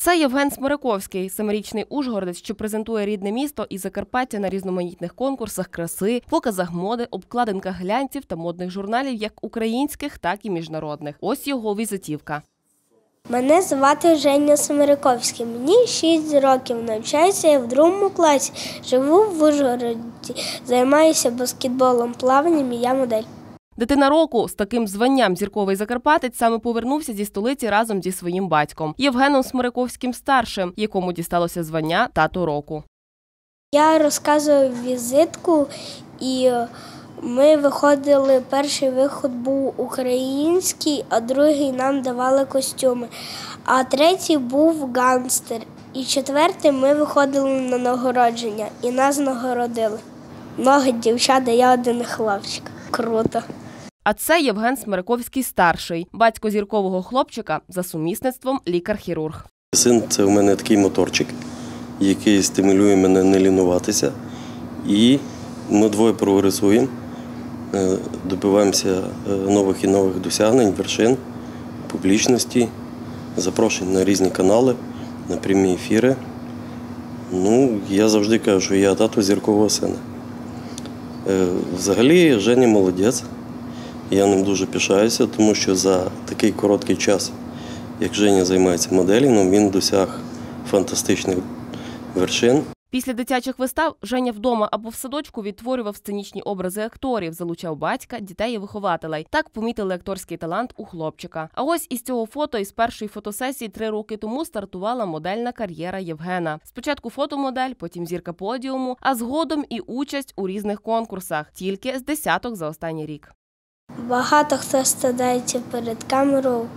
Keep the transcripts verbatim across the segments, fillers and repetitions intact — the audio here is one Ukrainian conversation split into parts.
Це Євген Смириковський, семирічний ужгородець, що презентує рідне місто і Закарпаття на різноманітних конкурсах краси, показах моди, обкладинках глянців та модних журналів як українських, так і міжнародних. Ось його візитівка. Мене звати Женя Смириковський, мені шість років, навчаюся я в другому класі, живу в Ужгороді, займаюся баскетболом, плаванням і я модель. Дитина року з таким званням «Зірковий закарпатець» саме повернувся зі столиці разом зі своїм батьком Євгеном Смириковським-старшим, якому дісталося звання «Тато року». Я розказував візитку і ми виходили, перший виход був український, а другий нам давали костюми, а третій був гангстер. І четвертий ми виходили на нагородження і нас нагородили. Много дівчат, а я один хлопчик. Круто. А це Євген Смириковський-старший, батько зіркового хлопчика, за сумісництвом лікар-хірург. Син – це у мене такий моторчик, який стимулює мене не лінуватися. І ми двоє прогресуємо, добиваємося нових і нових досягнень, вершин, публічності, запрошень на різні канали, на прямі ефіри. Ну, я завжди кажу, що я тато зіркового сина. Взагалі, Женя молодець. Я ним дуже пишаюся, тому що за такий короткий час, як Женя займається моделінгом, він досяг фантастичних вершин. Після дитячих вистав Женя вдома або в садочку відтворював сценічні образи акторів, залучав батька, дітей і вихователей. Так помітили акторський талант у хлопчика. А ось із цього фото, із першої фотосесії три роки тому стартувала модельна кар'єра Євгена. Спочатку фотомодель, потім зірка подіуму, а згодом і участь у різних конкурсах. Тільки з десяток за останній рік. Багато хто стидається перед камерою.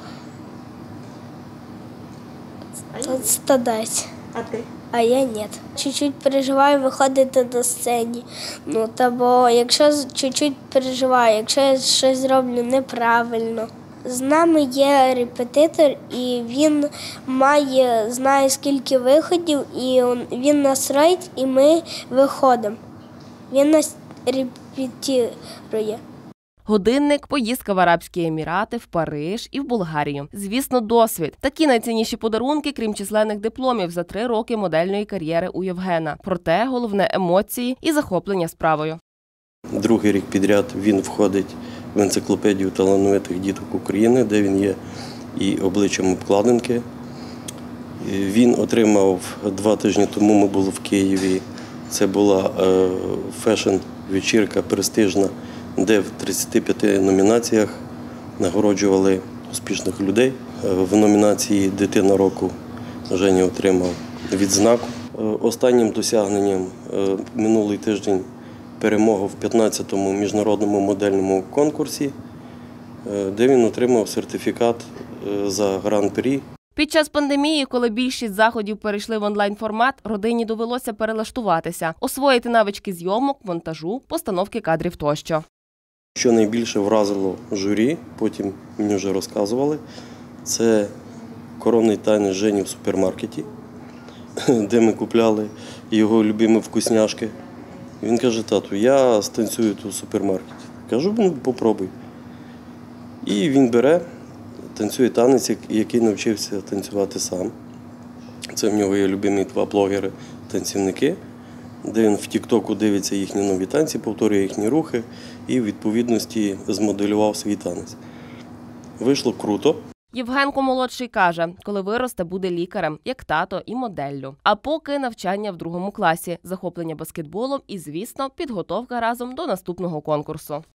Стидається. А ти? А я ні. Чуть-чуть переживаю виходити на сцені. Ну, та бо якщо чуть-чуть переживаю, якщо я щось зроблю неправильно. З нами є репетитор, і він має, знає скільки виходів, і він нас робить, і ми виходимо. Він нас репетирує. Годинник, поїздка в Арабські Емірати, в Париж і в Болгарію. Звісно, досвід. Такі найцінніші подарунки, крім численних дипломів за три роки модельної кар'єри у Євгена. Проте головне – емоції і захоплення справою. Другий рік підряд він входить в енциклопедію талановитих діток України, де він є і обличчям обкладинки. Він отримав два тижні тому, ми були в Києві. Це була фешн-вечірка престижна, де в тридцяти п'яти номінаціях нагороджували успішних людей. В номінації «Дитина року» Женя отримав відзнаку. Останнім досягненням минулий тиждень перемога в п'ятнадцятому міжнародному модельному конкурсі, де він отримав сертифікат за гран-прі. Під час пандемії, коли більшість заходів перейшли в онлайн-формат, родині довелося перелаштуватися, освоїти навички зйомок, монтажу, постановки кадрів тощо. Що найбільше вразило журі, потім мені вже розказували, це коронний танець Жені в супермаркеті, де ми купляли його любимі вкусняшки. Він каже: тату, я станцюю тут в супермаркеті. Кажу: ну, попробуй. І він бере, танцює танець, який навчився танцювати сам. Це в нього є любимі два блогери-танцівники, де він в тік-току дивиться їхні нові танці, повторює їхні рухи і в відповідності змоделював свій танець. Вийшло круто. Євгенко-молодший каже, коли виросте, буде лікарем, як тато, і моделлю. А поки навчання в другому класі, захоплення баскетболом і, звісно, підготовка разом до наступного конкурсу.